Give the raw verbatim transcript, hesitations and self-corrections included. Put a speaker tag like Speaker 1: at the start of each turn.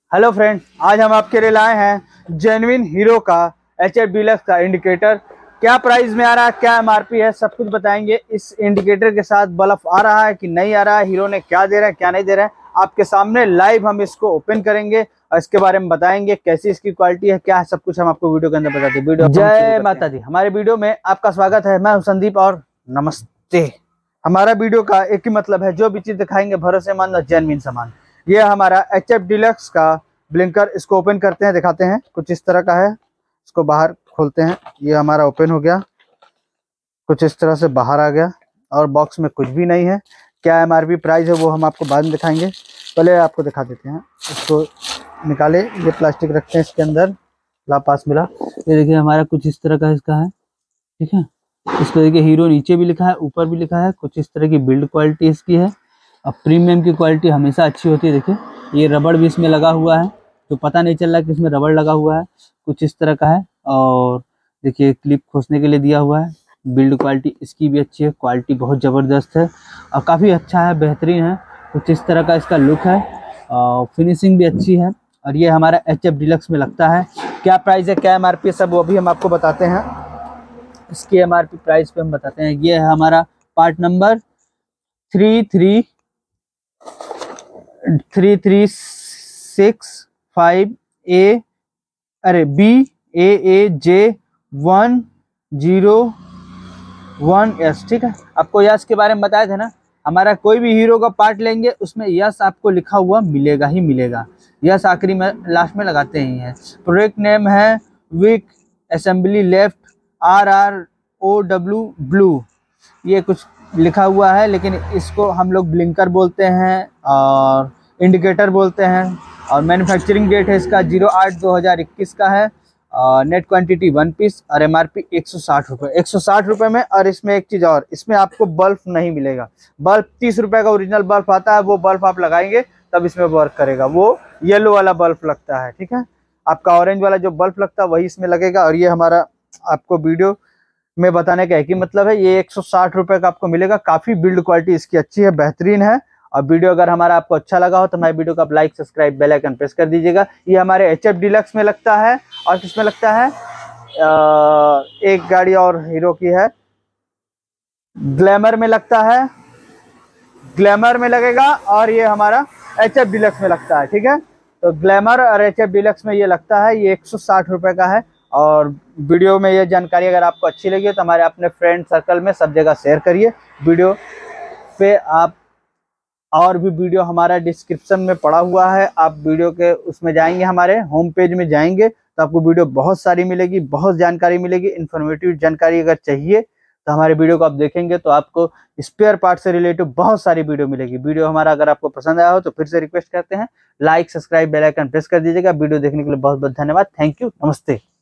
Speaker 1: Hello friend, आज हम आपके लिए लाए हैं जेन्युइन हीरो का एच एफ डीलक्स का इंडिकेटर। क्या प्राइस में आ रहा है, क्या एमआरपी है, सब कुछ बताएंगे। इस इंडिकेटर के साथ बल्ब आ रहा है कि नहीं आ रहा है, हीरो ने क्या दे रहा है क्या नहीं दे रहा है, आपके सामने लाइव हम इसको ओपन करेंगे और इसके बारे में बताएंगे कैसी इसकी क्वालिटी है, क्या है, सब कुछ हम आपको वीडियो के अंदर बताते हैं। वीडियो जय माता दी। हमारे वीडियो में आपका स्वागत है। मैं हूं संदीप और नमस्ते। हमारा वीडियो का एक ही मतलब है, जो भी चीज दिखाएंगे भरोसेमंद और जेन्युइन सामान। ये हमारा एच एफ डीलक्स का ब्लिंकर, इसको ओपन करते हैं, दिखाते हैं। कुछ इस तरह का है, इसको बाहर खोलते हैं, ये हमारा ओपन हो गया, कुछ इस तरह से बाहर आ गया और बॉक्स में कुछ भी नहीं है। क्या एमआरपी प्राइस है वो हम आपको बाद में दिखाएंगे, पहले आपको दिखा देते हैं। इसको निकाले, ये प्लास्टिक रखते हैं इसके अंदर, ला पास मिला। ये देखिए हमारा कुछ इस तरह का इसका है, ठीक है। इस पर देखिए हीरो नीचे भी लिखा है, ऊपर भी लिखा है। कुछ इस तरह की बिल्ड क्वालिटी इसकी है। अब प्रीमियम की क्वालिटी हमेशा अच्छी होती है। देखिए ये रबड़ भी इसमें लगा हुआ है, तो पता नहीं चल रहा कि इसमें रबड़ लगा हुआ है। कुछ इस तरह का है और देखिए क्लिप खोसने के लिए दिया हुआ है। बिल्ड क्वालिटी इसकी भी अच्छी है, क्वालिटी बहुत ज़बरदस्त है और काफ़ी अच्छा है, बेहतरीन है। कुछ इस तरह का इसका लुक है और फिनिशिंग भी अच्छी है। और ये हमारा एच एफ डीलक्स में लगता है। क्या प्राइस है, क्या एम आर पी है, सब वो भी हम आपको बताते हैं। इसकी एम आर पी प्राइस पे हम बताते हैं। ये है हमारा part number three three three three six five A अरे B A A J one zero one S, ठीक है। आपको यस के बारे में बताए थे ना, हमारा कोई भी हीरो का पार्ट लेंगे उसमें यस आपको लिखा हुआ मिलेगा ही मिलेगा। यस आखिरी में लास्ट में लगाते ही हैं। प्रोडक्ट नेम है wick assembly left R R O W blue, ये कुछ लिखा हुआ है, लेकिन इसको हम लोग ब्लिंकर बोलते हैं और इंडिकेटर बोलते हैं। और मैन्युफैक्चरिंग डेट है इसका जीरो आठ दो हज़ार इक्कीस का है। और नेट क्वांटिटी वन पीस और एमआरपी एक सौ साठ रुपये एक सौ साठ रुपये में। और इसमें एक चीज़ और, इसमें आपको बल्ब नहीं मिलेगा। बल्ब तीस रुपये का ओरिजिनल बल्ब आता है, वो बल्ब आप लगाएंगे तब इसमें वर्क करेगा। वो येलो वाला बल्ब लगता है, ठीक है। आपका ऑरेंज वाला जो बल्ब लगता है वही इसमें लगेगा। और ये हमारा आपको वीडियो में बताने का एक ही मतलब है, ये एक सौ साठ रुपये का आपको मिलेगा। काफ़ी बिल्ड क्वालिटी इसकी अच्छी है, बेहतरीन है। और वीडियो अगर हमारा आपको अच्छा लगा हो तो हमारे वीडियो को आप like subscribe bell icon press कर दीजिएगा। ये हमारे एच एफ डीलक्स में लगता है। और किसमें लगता है, आ, एक गाड़ी और हीरो की है, ग्लैमर में लगता है, ग्लैमर में लगेगा। और ये हमारा एच एफ डीलक्स में लगता है, ठीक है। तो ग्लैमर और एच एफ डीलक्स में ये लगता है। ये एक सौ साठ रुपये का है। और वीडियो में ये जानकारी अगर आपको अच्छी लगी तो हमारे अपने फ्रेंड सर्कल में सब जगह शेयर करिए। वीडियो पे आप और भी वीडियो हमारा डिस्क्रिप्शन में पड़ा हुआ है, आप वीडियो के उसमें जाएंगे, हमारे होम पेज में जाएंगे तो आपको वीडियो बहुत सारी मिलेगी, बहुत जानकारी मिलेगी। इन्फॉर्मेटिव जानकारी अगर चाहिए तो हमारे वीडियो को आप देखेंगे तो आपको स्पेयर पार्ट से रिलेटेड बहुत सारी वीडियो मिलेगी। वीडियो हमारा अगर आपको पसंद आया हो तो फिर से रिक्वेस्ट करते हैं, like subscribe bell icon press कर दीजिएगा। वीडियो देखने के लिए बहुत बहुत धन्यवाद। थैंक यू, नमस्ते।